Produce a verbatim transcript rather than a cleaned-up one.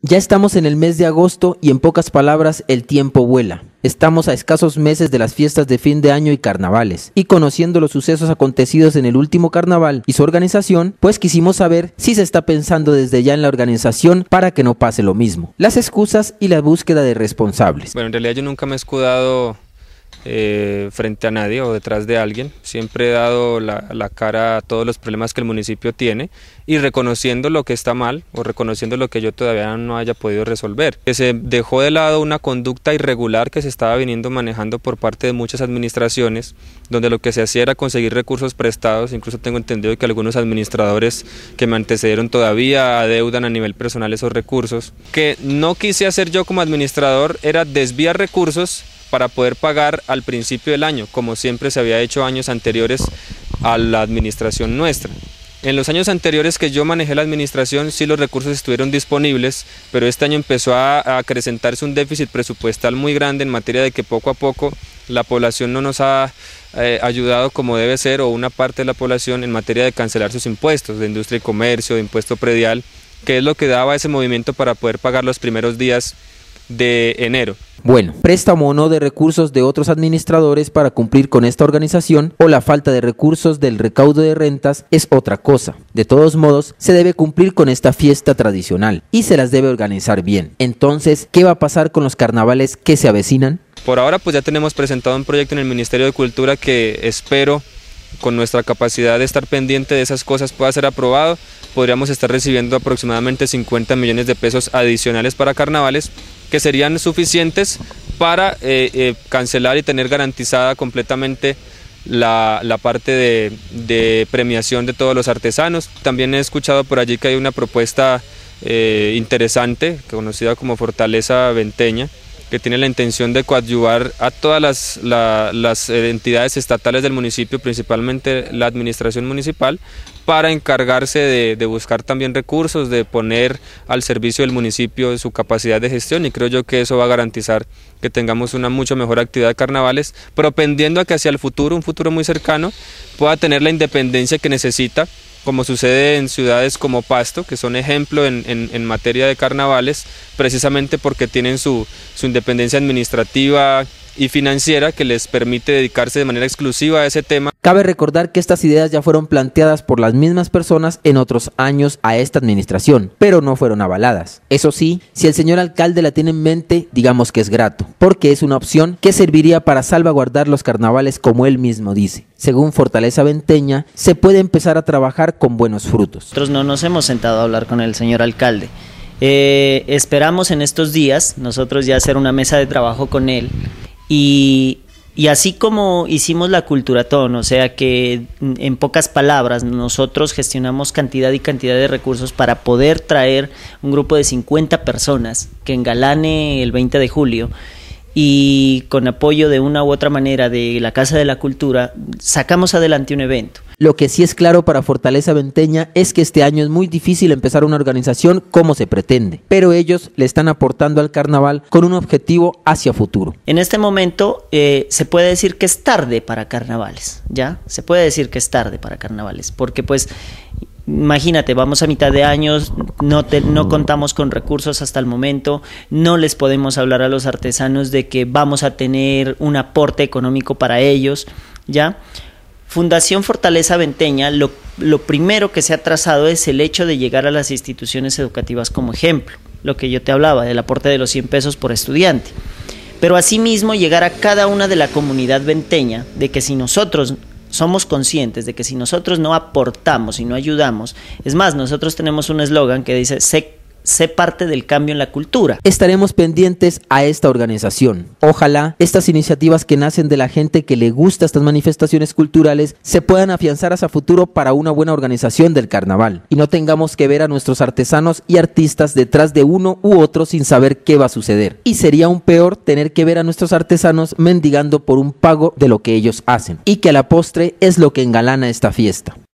Ya estamos en el mes de agosto y en pocas palabras el tiempo vuela. Estamos a escasos meses de las fiestas de fin de año y carnavales, y conociendo los sucesos acontecidos en el último carnaval y su organización, pues quisimos saber si se está pensando desde ya en la organización para que no pase lo mismo, las excusas y la búsqueda de responsables. Bueno, en realidad yo nunca me he escudado Eh, frente a nadie o detrás de alguien. Siempre he dado la, la cara a todos los problemas que el municipio tiene y reconociendo lo que está mal o reconociendo lo que yo todavía no haya podido resolver. Que se dejó de lado una conducta irregular que se estaba viniendo manejando por parte de muchas administraciones, donde lo que se hacía era conseguir recursos prestados. Incluso tengo entendido que algunos administradores que me antecedieron todavía adeudan a nivel personal esos recursos. Que no quise hacer yo como administrador era desviar recursos para poder pagar al principio del año, como siempre se había hecho años anteriores a la administración nuestra. En los años anteriores que yo manejé la administración, sí los recursos estuvieron disponibles, pero este año empezó a, a acrecentarse un déficit presupuestal muy grande en materia de que poco a poco la población no nos ha eh, ayudado como debe ser, o una parte de la población en materia de cancelar sus impuestos, de industria y comercio, de impuesto predial, que es lo que daba ese movimiento para poder pagar los primeros días de enero. Bueno, préstamo o no de recursos de otros administradores para cumplir con esta organización o la falta de recursos del recaudo de rentas es otra cosa. De todos modos, se debe cumplir con esta fiesta tradicional y se las debe organizar bien. Entonces, ¿qué va a pasar con los carnavales que se avecinan? Por ahora pues ya tenemos presentado un proyecto en el Ministerio de Cultura que espero con nuestra capacidad de estar pendiente de esas cosas pueda ser aprobado. Podríamos estar recibiendo aproximadamente cincuenta millones de pesos adicionales para carnavales, que serían suficientes para eh, eh, cancelar y tener garantizada completamente la, la parte de, de premiación de todos los artesanos. También he escuchado por allí que hay una propuesta eh, interesante, conocida como Fortaleza Venteña, que tiene la intención de coadyuvar a todas las, la, las entidades estatales del municipio, principalmente la administración municipal, para encargarse de, de buscar también recursos, de poner al servicio del municipio su capacidad de gestión, y creo yo que eso va a garantizar que tengamos una mucho mejor actividad de carnavales, propendiendo a que hacia el futuro, un futuro muy cercano, pueda tener la independencia que necesita, como sucede en ciudades como Pasto, que son ejemplo en, en, en materia de carnavales, precisamente porque tienen su, su independencia administrativa y financiera que les permite dedicarse de manera exclusiva a ese tema. Cabe recordar que estas ideas ya fueron planteadas por las mismas personas en otros años a esta administración, pero no fueron avaladas. Eso sí, si el señor alcalde la tiene en mente, digamos que es grato, porque es una opción que serviría para salvaguardar los carnavales como él mismo dice. Según Fortaleza Venteña, se puede empezar a trabajar con buenos frutos. Nosotros no nos hemos sentado a hablar con el señor alcalde. Eh, esperamos en estos días nosotros ya hacer una mesa de trabajo con él. Y, y así como hicimos la Culturatón, o sea que en pocas palabras nosotros gestionamos cantidad y cantidad de recursos para poder traer un grupo de cincuenta personas que engalane el veinte de julio, y con apoyo de una u otra manera de la Casa de la Cultura sacamos adelante un evento. Lo que sí es claro para Fortaleza Venteña es que este año es muy difícil empezar una organización como se pretende, pero ellos le están aportando al carnaval con un objetivo hacia futuro. En este momento eh, se puede decir que es tarde para carnavales, ¿ya? Se puede decir que es tarde para carnavales, porque pues imagínate, vamos a mitad de años, no, te, no contamos con recursos hasta el momento, no les podemos hablar a los artesanos de que vamos a tener un aporte económico para ellos, ¿ya? Fundación Fortaleza Venteña, lo, lo primero que se ha trazado es el hecho de llegar a las instituciones educativas como ejemplo, lo que yo te hablaba, del aporte de los cien pesos por estudiante, pero asimismo llegar a cada una de la comunidad venteña, de que si nosotros somos conscientes de que si nosotros no aportamos y no ayudamos, es más, nosotros tenemos un eslogan que dice, sé, sé parte del cambio en la cultura. Estaremos pendientes a esta organización. Ojalá estas iniciativas que nacen de la gente que le gusta estas manifestaciones culturales se puedan afianzar hacia futuro para una buena organización del carnaval y no tengamos que ver a nuestros artesanos y artistas detrás de uno u otro sin saber qué va a suceder. Y sería aún peor tener que ver a nuestros artesanos mendigando por un pago de lo que ellos hacen y que a la postre es lo que engalana esta fiesta.